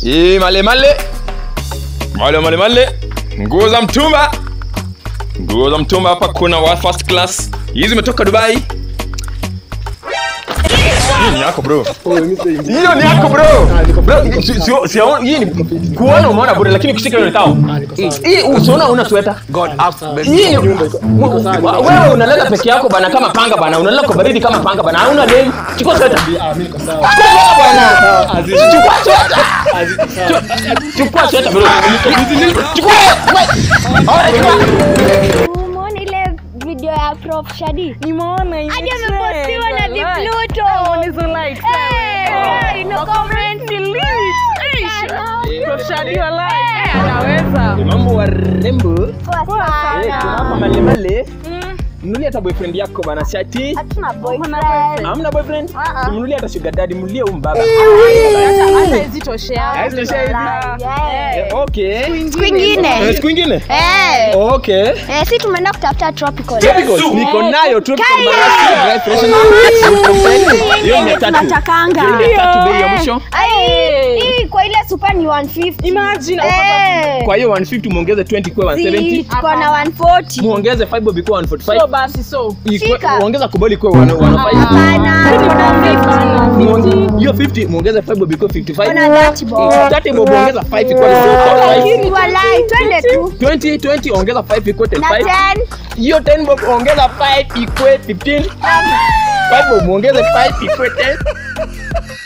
Male. Nguo za mtumba. Hapa kuna wa first class. Hizi zimetoka Dubai. Hii ni yako bro. Hiyo ni yako bro. Sio hii ni kuona umeona bro, lakini ukishika ile tao. Hii usiona una sweater. God up. Hii wewe unalala peke yako bana kama panga bana. Unalala kwa baridi kama panga bana. Hauna deni. Chukua sweater. Mimi niko sawa. Chukua sweater bro. Chukua. Umeona ile video ya Prof Shadi? Nimeona hiyo. Hadi amepostiwa na Di Pluto. Nizo like. No comment delete. Prof Shadi wa like. Anaweza. Mambo wa rembo. Kwa sana. Hapa male. Mnulie hata boyfriend yako bana shati. Hatuna boyfriend. Hamna boyfriend? Mnulie hata sugar daddy, mnulie mbaba. Hata hizi toshea. Okay. Siku ingine? Okay. Si tumeenda kutafuta tropical. Niko nayo tropical dry fresh. Hiyo ni tunatakanga. Hiyo ni tatu bei ya mwisho. Hii kwa ile super ni 150. Imagine. Kwa hiyo 150 muongeze 20 kwa 170. Tuko na 140. Muongeze 5 bob kwa 145. So basi so. Muongeza kubali kwa 105. Hapana, tuko na 50. Hiyo 50 muongeze 5 bob kwa 55. Kuna 30 bob. 30 bob muongeza 5 kwa 5. Lakini walai twende tu. 20 ongeza 5 iko 10. Na 10. Hiyo 10 bob ongeza 5 iko 15. 5 bob muongeze 5 iko 10.